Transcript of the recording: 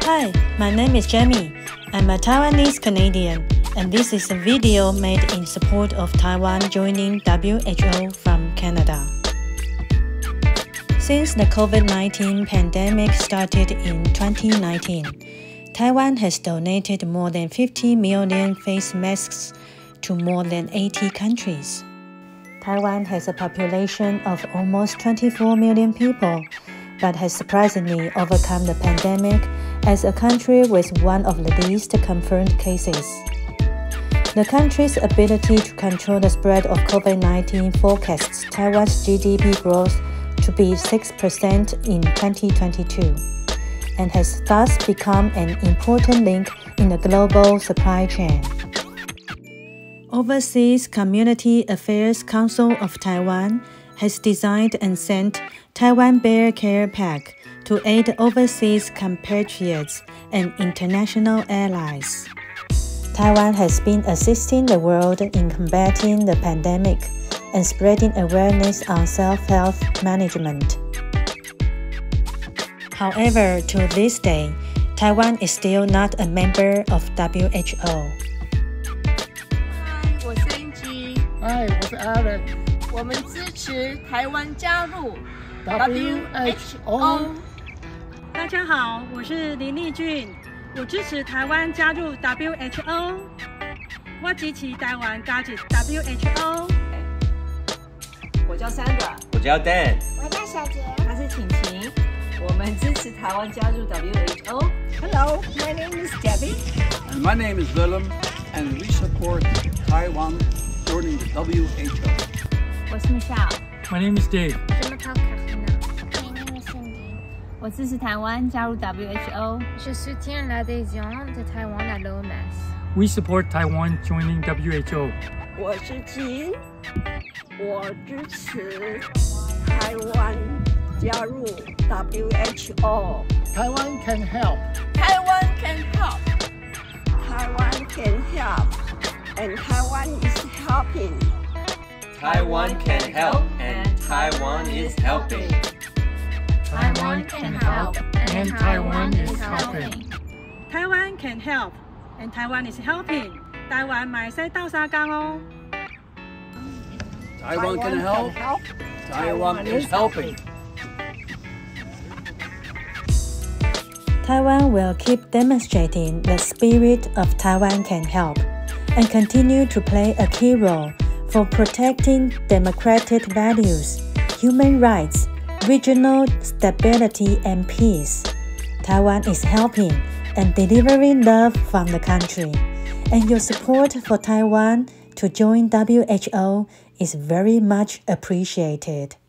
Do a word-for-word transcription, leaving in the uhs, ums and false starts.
Hi, my name is Jamie. I'm a Taiwanese Canadian, and this is a video made in support of Taiwan joining W H O from Canada. Since the COVID nineteen pandemic started in twenty nineteen, Taiwan has donated more than fifty million face masks to more than eighty countries. Taiwan has a population of almost twenty-four million people, but has surprisingly overcome the pandemic as a country with one of the least confirmed cases. The country's ability to control the spread of COVID nineteen forecasts Taiwan's G D P growth to be six percent in twenty twenty-two, and has thus become an important link in the global supply chain. Overseas Community Affairs Council of Taiwan has designed and sent Taiwan Bear Care Pack to aid overseas compatriots and international allies. Taiwan has been assisting the world in combating the pandemic and spreading awareness on self-health management. However, to this day, Taiwan is still not a member of W H O. Hi, 我是 Angie。 嗨，我是 Aaron。 我们支持台湾加入 W H O。 大家好，我是林丽俊，我支持台湾加入 W H O。我支持台湾加入 W H O。 我叫 Sandra， 我叫 Dan， 我叫小杰， 他是晴晴。我们支持台湾加入 W H O。 Hello, my name is Debbie. And my name is Willem, and we support Taiwan joining the W H O. 我是 Michelle。 My name is Dave. 我是 My name is Cindy. 我支持台湾加入 W H O。 Je soutiens l'adhésion de Taïwan à l'O M S. We support Taiwan joining W H O. 我是金，我支持台湾加入 W H O. Taiwan can help. Taiwan can help. Taiwan can help, and Taiwan is helping. Taiwan can help, and Taiwan is helping. Taiwan can help, and Taiwan is helping. Taiwan can help, and Taiwan is helping. 台灣咪使鬥沙工哦。 Taiwan can help, Taiwan is helping. Taiwan will keep demonstrating the spirit of Taiwan can help and continue to play a key role for protecting democratic values, human rights, regional stability and peace. Taiwan is helping and delivering love from the country, and your support for Taiwan to join W H O is very much appreciated.